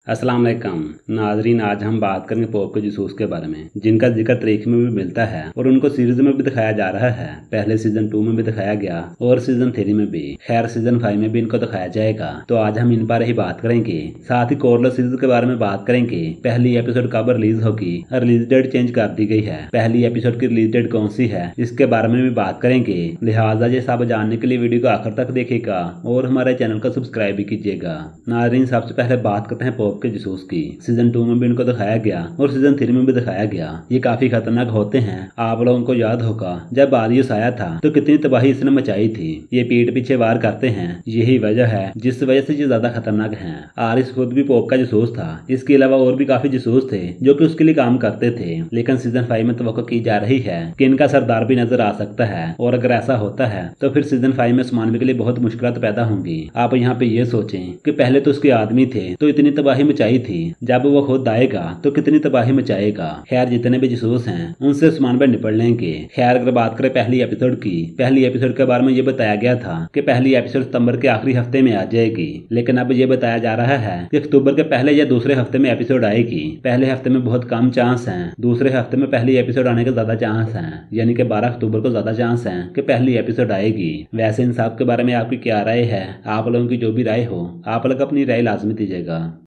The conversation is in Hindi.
अस्सलाम वालेकुम नाजरीन, आज हम बात करेंगे पॉप के जसूस के बारे में, जिनका जिक्र तारीख में भी मिलता है और उनको सीरीज में भी दिखाया जा रहा है। पहले सीजन 2 में भी दिखाया गया और सीजन 3 में भी, खैर सीजन 5 में भी इनको दिखाया जाएगा। तो आज हम इन पर ही बात करेंगे। साथ ही कोरला सीरीज के बारे में बात करेंगे। पहली एपिसोड कब रिलीज होगी, रिलीज डेट चेंज कर दी गई है। पहली एपिसोड की रिलीज डेट कौन सी है, इसके बारे में भी बात करेंगे। लिहाजा ये सब जानने के लिए वीडियो को आखिर तक देखिएगा और हमारे चैनल को सब्सक्राइब भी कीजिएगा। नाजरीन, सबसे पहले बात करते हैं पॉप के जसूस की। सीजन 2 में भी इनको दिखाया गया और सीजन 3 में भी दिखाया गया। ये काफी खतरनाक होते हैं। आप लोगों को याद होगा जब आरियस आया था तो कितनी तबाही इसने मचाई थी। ये पीठ पीछे वार करते हैं, यही वजह है जिस वजह से ये ज्यादा खतरनाक हैं। आरियस खुद भी पॉप का जसूस था। इसके अलावा और भी काफी जसूस थे जो कि उसके लिए काम करते थे। लेकिन सीजन 5 में तवक्को की जा रही है कि इनका सरदार भी नजर आ सकता है और अगर ऐसा होता है तो फिर सीजन 5 में समानवी के लिए बहुत मुश्किल पैदा होंगी। आप यहाँ पे ये सोचें कि पहले तो उसके आदमी थे तो इतनी तबाही मचाई थी, जब वो खुद आएगा तो कितनी तबाही मचाएगा। खैर जितने भी जसूस हैं उनसे समान पर निपट लेंगे। खैर अगर बात करें पहली एपिसोड की, पहली एपिसोड के बारे में ये बताया गया था कि पहली एपिसोड सितंबर के आखिरी हफ्ते में आ जाएगी। लेकिन अब ये बताया जा रहा है कि अक्टूबर के पहले या दूसरे हफ्ते में एपिसोड आएगी। पहले हफ्ते में बहुत कम चांस है, दूसरे हफ्ते में पहली एपिसोड आने के ज्यादा चांस है, यानी कि 12 अक्टूबर को ज्यादा चांस है कि पहली एपिसोड आएगी। वैसे इन सब के बारे में आपकी क्या राय है? आप लोगों की जो भी राय हो, आप लोग अपनी राय लाजमी दीजिएगा।